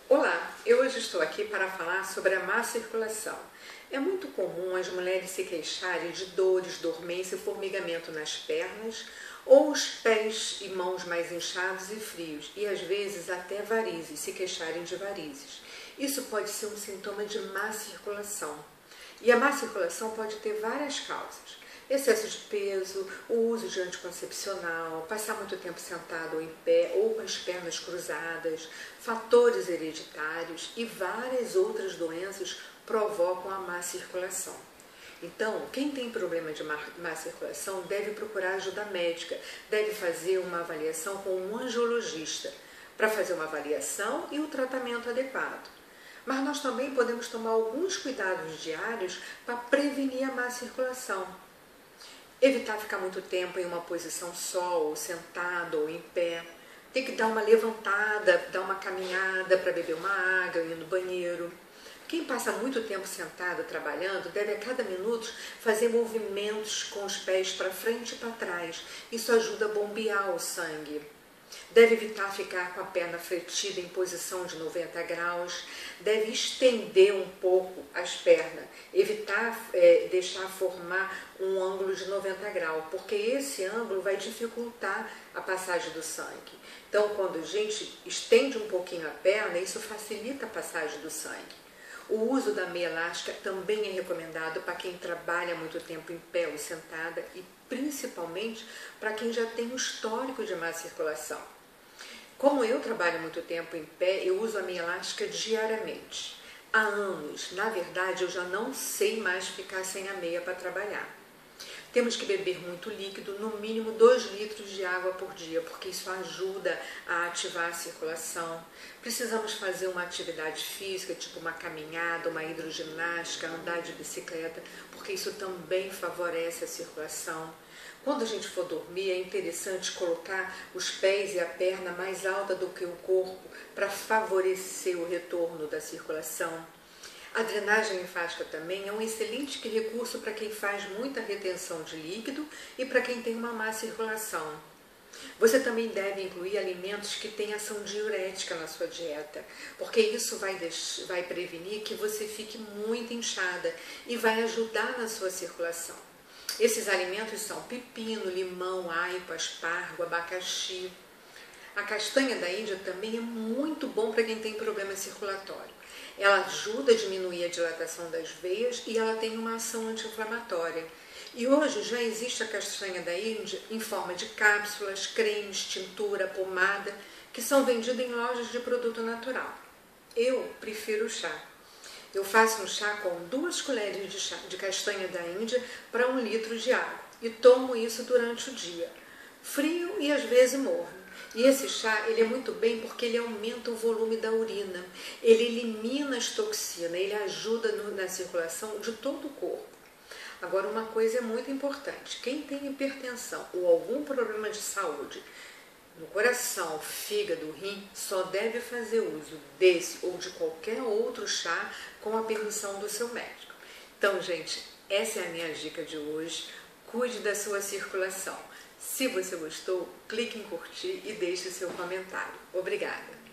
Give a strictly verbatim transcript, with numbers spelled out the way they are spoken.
Olá, eu hoje estou aqui para falar sobre a má circulação. É muito comum as mulheres se queixarem de dores, dormência e formigamento nas pernas, ou os pés e mãos mais inchados e frios, e às vezes até varizes, se queixarem de varizes. Isso pode ser um sintoma de má circulação. E a má circulação pode ter várias causas. Excesso de peso, o uso de anticoncepcional, passar muito tempo sentado ou em pé ou com as pernas cruzadas, fatores hereditários e várias outras doenças provocam a má circulação. Então, quem tem problema de má, má circulação deve procurar ajuda médica, deve fazer uma avaliação com um angiologista para fazer uma avaliação e o tratamento adequado. Mas nós também podemos tomar alguns cuidados diários para prevenir a má circulação. Evitar ficar muito tempo em uma posição só, ou sentado ou em pé. Tem que dar uma levantada, dar uma caminhada para beber uma água, ir no banheiro. Quem passa muito tempo sentado trabalhando deve a cada minuto fazer movimentos com os pés para frente e para trás. Isso ajuda a bombear o sangue. Deve evitar ficar com a perna fletida em posição de noventa graus, deve estender um pouco as pernas, evitar é, deixar formar um ângulo de noventa graus, porque esse ângulo vai dificultar a passagem do sangue. Então, quando a gente estende um pouquinho a perna, isso facilita a passagem do sangue. O uso da meia elástica também é recomendado para quem trabalha muito tempo em pé ou sentada e principalmente para quem já tem um histórico de má circulação. Como eu trabalho muito tempo em pé, eu uso a meia elástica diariamente. Há anos, na verdade, eu já não sei mais ficar sem a meia para trabalhar. Temos que beber muito líquido, no mínimo dois litros de água por dia, porque isso ajuda a ativar a circulação. Precisamos fazer uma atividade física, tipo uma caminhada, uma hidroginástica, andar de bicicleta, porque isso também favorece a circulação. Quando a gente for dormir, é interessante colocar os pés e a perna mais alta do que o corpo para favorecer o retorno da circulação. A drenagem linfática também é um excelente recurso para quem faz muita retenção de líquido e para quem tem uma má circulação. Você também deve incluir alimentos que têm ação diurética na sua dieta, porque isso vai, vai prevenir que você fique muito inchada e vai ajudar na sua circulação. Esses alimentos são pepino, limão, aipo, aspargo, abacaxi. A castanha da Índia também é muito bom para quem tem problema circulatório. Ela ajuda a diminuir a dilatação das veias e ela tem uma ação anti-inflamatória. E hoje já existe a castanha da Índia em forma de cápsulas, cremes, tintura, pomada, que são vendidas em lojas de produto natural. Eu prefiro o chá. Eu faço um chá com duas colheres de, chá, de castanha da Índia para um litro de água e tomo isso durante o dia, frio e às vezes morno. E esse chá ele é muito bem porque ele aumenta o volume da urina, ele elimina as toxinas, ele ajuda no, na circulação de todo o corpo. Agora, uma coisa é muito importante, quem tem hipertensão ou algum problema de saúde, no coração, fígado, rim, só deve fazer uso desse ou de qualquer outro chá com a permissão do seu médico. Então, gente, essa é a minha dica de hoje. Cuide da sua circulação. Se você gostou, clique em curtir e deixe seu comentário. Obrigada!